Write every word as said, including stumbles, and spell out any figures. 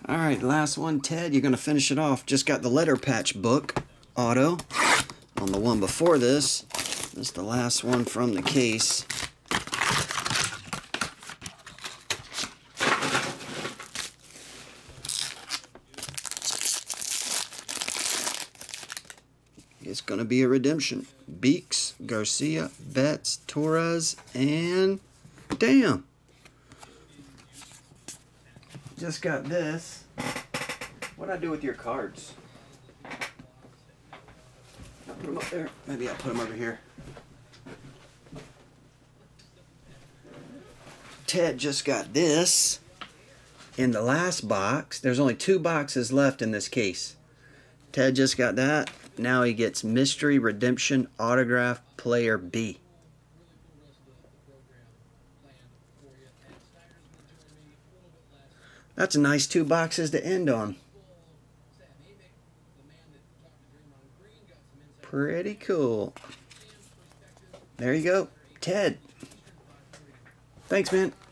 Alright, last one, Ted. You're going to finish it off. Just got the letter patch book, auto, on the one before this. This is the last one from the case. It's going to be a redemption. Beeks, Garcia, Betts, Torres, and damn. Just got this. What'd I do with your cards? I'll put them up there. Maybe I'll put them over here. Ted just got this in the last box. There's only two boxes left in this case. Ted just got that. Now he gets Mystery Redemption Autograph Player B. That's a nice two boxes to end on. Pretty cool. There you go. Ted. Thanks, man.